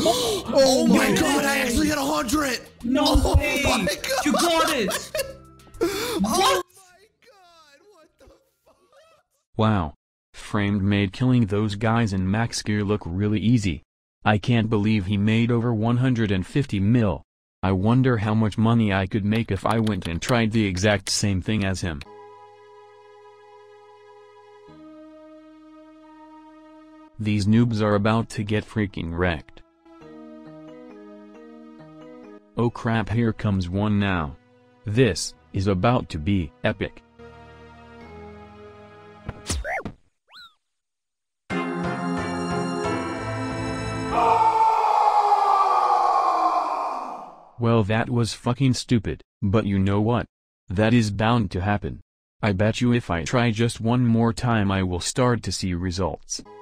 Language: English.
Oh my god, I actually hit 100! No way! My god. You got it! Oh my god, what the fuck? Wow. Framed made killing those guys in max gear look really easy. I can't believe he made over 150 mil. I wonder how much money I could make if I went and tried the exact same thing as him. These noobs are about to get freaking wrecked. Oh crap, here comes one now. This is about to be epic. Well, that was fucking stupid, but you know what? That is bound to happen. I bet you if I try just one more time I will start to see results.